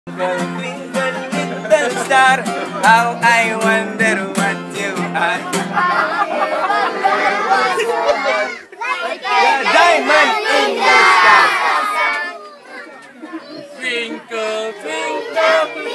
Twinkle, little star, how I wonder what you are. The diamond in the sky. Twinkle, twinkle,